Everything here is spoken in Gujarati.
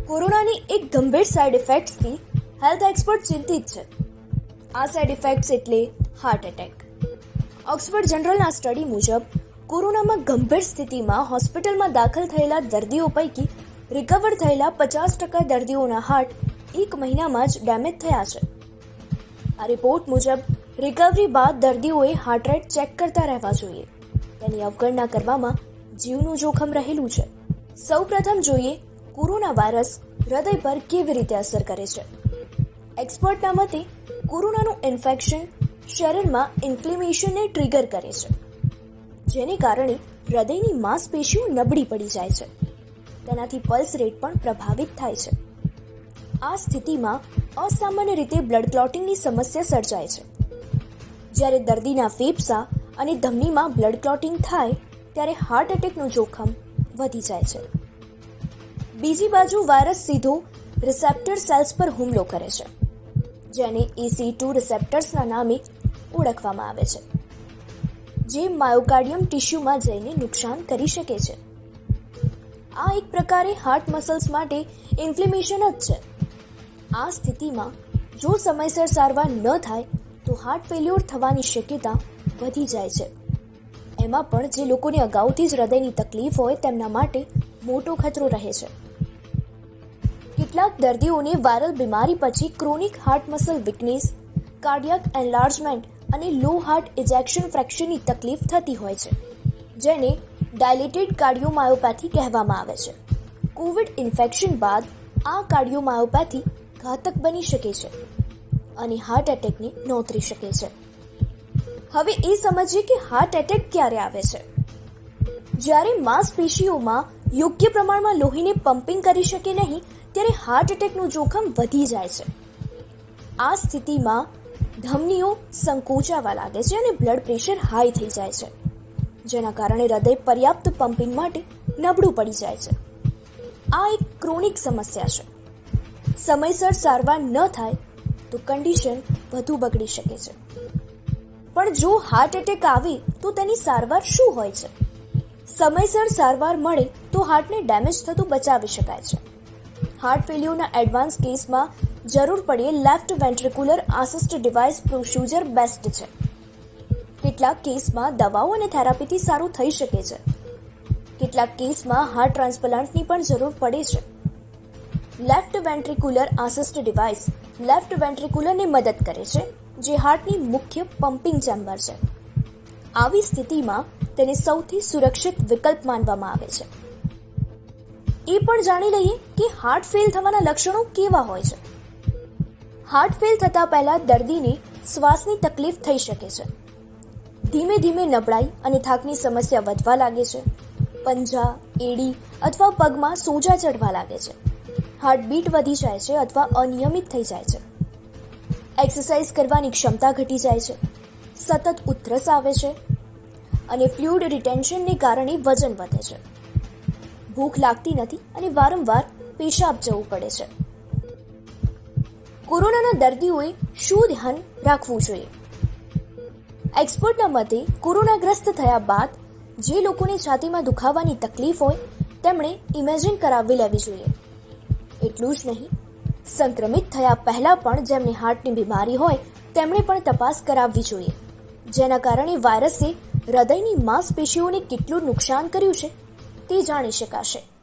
કોરોનાની એક ગંભીર સાઇડ ઇફેક્ટ્સથી હેલ્થ એક્સપર્ટ ચિંતિત છે. આ સાઇડ ઇફેક્ટ્સ એટલે હાર્ટ એટેક. ઓક્સફર્ડ જનરલના સ્ટડી મુજબ કોરોનામાં ગંભીર સ્થિતિમાં હોસ્પિટલમાં દાખલ થયેલા દર્દીઓ પૈકી રિકવર થયેલા 50% દર્દીઓના હાર્ટ એક મહિનામાં જ ડેમેજ થયા છે. આ રિપોર્ટ મુજબ રિકવરી બાદ દર્દીઓએ હાર્ટ રેટ ચેક કરતા રહેવા જોઈએ. તેની અવગણના કરવામાં જીવનું જોખમ રહેલું છે. સૌપ્રથમ જોઈએ કોરોના વાયરસ હૃદય પર કેવી રીતે અસર કરે છે. એક્સપર્ટના મતે કોરોનાનું ઇન્ફેક્શન શરીરમાં ઇન્ફ્લેમેશનને ટ્રિગર કરે છે, જેને કારણે હૃદયની માંસપેશીઓ નબળી પડી જાય છે. તેનાથી પલ્સ રેટ પણ પ્રભાવિત થાય છે. આ સ્થિતિમાં અસામાન્ય રીતે બ્લડ ક્લોટિંગની સમસ્યા સર્જાય છે. જ્યારે દર્દીના ફેફસા અને ધમનીમાં બ્લડ ક્લોટિંગ થાય ત્યારે હાર્ટ એટેકનું જોખમ વધી જાય છે. બીજી બાજુ વાયરસ સીધો રિસેપ્ટર સેલ્સ પર હુમલો કરે છે, જેને EC2 રિસેપ્ટર્સના નામે ઓળખવામાં આવે છે, જે માયોકાર્ડિયમ ટિશ્યુમાં જઈને નુકસાન કરી શકે છે. આ એક પ્રકારે હાર્ટ મસલ્સ માટે ઇન્ફ્લેમેશન જ છે. આ સ્થિતિમાં જો સમયસર સારવાર ન થાય તો હાર્ટ ફેલ્યોર થવાની શક્યતા વધી જાય છે. એમાં પણ જે લોકોને અગાઉથી જ હૃદયની તકલીફ હોય તેમના માટે મોટો ખતરો રહે છે. કેટલાક દર્દીઓને વાયરલ બીમારી પછી chronic heart muscle weakness, cardiac enlargement અને લો હાર્ટ ઇજેક્શન ફ્રેક્શનની તકલીફ થતી હોય છે, જેને ડાયલેટેડ કાર્ડિયોમાયોપેથી કહેવામાં આવે છે. કોવિડ ઇન્ફેક્શન બાદ આ કાર્ડિયોમાયોપેથી ઘાતક બની શકે છે અને હાર્ટ એટેકને નોતરી શકે છે. હવે એ સમજીએ કે હાર્ટ એટેક ક્યારે આવે છે. જ્યારે માંસપેશીઓમાં યોગ્ય પ્રમાણમાં લોહીને પમ્પિંગ કરી શકે નહીં ત્યારે હાર્ટ એટેકનું જોખમ વધી જાય છે. આ સ્થિતિમાં ધમનીઓ સંકોચાવા લાગે છે અને બ્લડ પ્રેશર હાઈ થઈ જાય છે, જેના કારણે હૃદય પર્યાપ્ત પમ્પિંગ માટે નબળું પડી જાય છે. આ એક ક્રોનિક સમસ્યા છે. સમયસર સારવાર ન થાય તો કન્ડિશન વધુ બગડી શકે છે. પણ જો હાર્ટ એટેક આવે તો તેની સારવાર શું હોય છે? સમયસર સારવાર મળે તો હાર્ટને ડેમેજ થતું બચાવી શકાય છે. હાર્ટ ફેલ્યોરના એડવાન્સ કેસમાં જરૂર પડે left ventricular assist device procedure best છે. કેટલાક કેસમાં દવાઓ અને થેરાપીથી સારું થઈ શકે છે. કેટલાક કેસમાં હાર્ટ ટ્રાન્સપ્લાન્ટની પણ જરૂર પડે છે. Left ventricular assist device left વેન્ટ્રિક્યુલરને મદદ કરે છે, જે હાર્ટની મુખ્ય પમ્પિંગ ચેમ્બર છે. આવી સ્થિતિમાં તેને સૌથી સુરક્ષિત વિકલ્પ માનવામાં આવે છે. એ પણ જાણી લઈએ કે હાર્ટ ફેલ થવાના લક્ષણો કેવા હોય છે. હાર્ટ ફેલ થતા પહેલા દર્દીને શ્વાસની તકલીફ થઈ શકે છે. ધીમે ધીમે નબળાઈ અને થાકની સમસ્યા વધવા લાગે છે. પંજા, એડી અથવા પગમાં સોજા ચડવા લાગે છે. હાર્ટબીટ વધી જાય છે અથવા અનિયમિત થઈ જાય છે. એક્સરસાઇઝ કરવાની ક્ષમતા ઘટી જાય છે. સતત ઉધરસ આવે છે અને ફ્લુઇડ રિટેન્શનને કારણે વજન વધે છે. ભૂખ લાગતી નથી અને વારંવાર પેશાબ જવું પડે છે. કોરોનાના દર્દીઓએ શું ધ્યાન રાખવું જોઈએ? એક્સપર્ટના મતે કોરોનાગ્રસ્ત થયા બાદ જે લોકોને છાતીમાં દુખાવાની તકલીફ હોય તેમણે ઇમેજિંગ કરાવી લેવી જોઈએ. એટલું જ નહીં, સંક્રમિત થયા પહેલા પણ જેમને હાર્ટની બીમારી હોય તેમણે પણ તપાસ કરાવવી જોઈએ, જેના કારણે વાયરસે હૃદયની માંસપેશીઓને કેટલું નુકસાન કર્યું છે તે જાણી શકાશે.